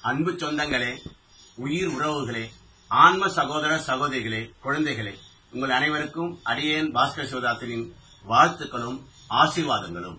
அன்பு சொந்தங்களே, உயிர் உறவுகளே, ஆன்ம சகோதர சகோதரிகளே, குழந்தைகளே, உங்கள் அனைவருக்கும் அடியேன் பாஸ்கரசிவதாசனின் வாழ்த்துக்களும் ஆசீர்வாதங்களும்.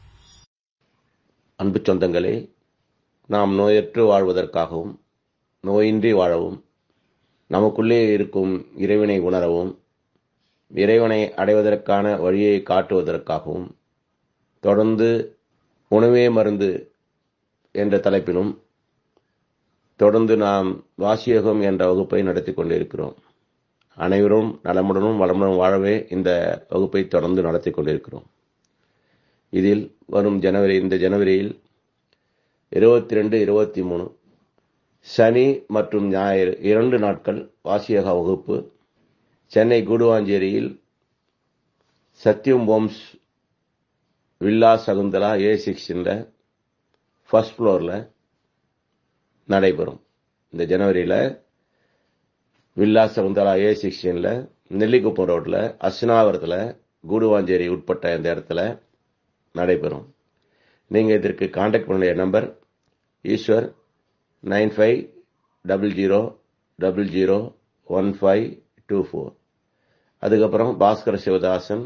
அன்பு சொந்தங்களே, நாம் நோயற்று வாழ்வதற்காகவும் நோயின்றி வாழவும் நமக்குள்ளே இருக்கும் இறைவனை உணரவும் இறைவனை அடைவதற்கான வழியை காட்டுவதற்காகவும் தொடர்ந்து உணவே மருந்து என்ற தலைப்பிலும் தொடர்ந்து நாம் வாசி யோகம் என்ற வகுப்பை நடத்தி கொண்டிருக்கிறோம். அனைவரும் நலமுடனும் வளமுடனும் வாழவே இந்த வகுப்பை தொடர்ந்து நடத்தி கொண்டிருக்கிறோம். இதில் வரும் இந்த ஜனவரியில் 22, 23 சனி மற்றும் ஞாயிறு 2 நாட்கள் வாசி யோகா வகுப்பு சென்னை கூடுவாஞ்சேரியில் Sathyam villa Sakunthala A16 first ஃப்ளோரில் நடைபெறும். இந்த ஜனவரியில் வில்லா சகுந்தலா A16 நெல்லிக்குப்பம் ரோட்டில் அஸ்தினாபுரத்தில் கூடுவாஞ்சேரி உட்பட்ட இந்த இடத்துல நடைபெறும். நீங்கள் இதற்கு கான்டாக்ட் பண்ண நம்பர் ஈஸ்வர் 9500001524. அதுக்கப்புறம் பாஸ்கரசிவதாசன்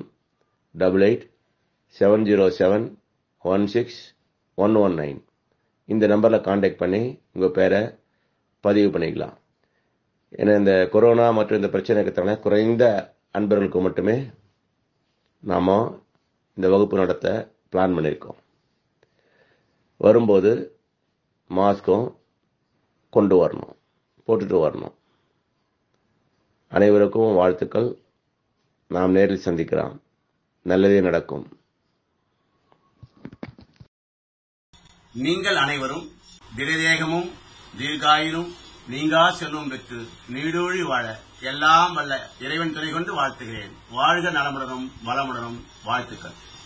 8870716119. இந்த நம்பரில் கான்டாக்ட் பண்ணி உங்கள் பேரை பதிவு பண்ணிக்கலாம். ஏன்னா இந்த கொரோனா மற்றும் இந்த பிரச்சனைக்கு குறைந்த அன்பர்களுக்கு மட்டுமே நாம் இந்த வகுப்பு நடத்த பிளான் பண்ணியிருக்கோம். வரும்போது மாஸ்க்கும் கொண்டு வரணும், போட்டுட்டு வரணும். அனைவருக்கும் வாழ்த்துக்கள். நாம் நேரில் சந்திக்கலாம். நல்லதே நடக்கும். நீங்கள் அனைவரும் திடதேகமும் தீர்காயிலும் நீங்கா செல்வம் பெற்று நீடூழி வாழ எல்லாம் வல்ல இறைவன் துணை கொண்டு வாழ்த்துகிறேன். வாழ்க நலமுடனும் வளமுடனும். வாழ்த்துக்கள்.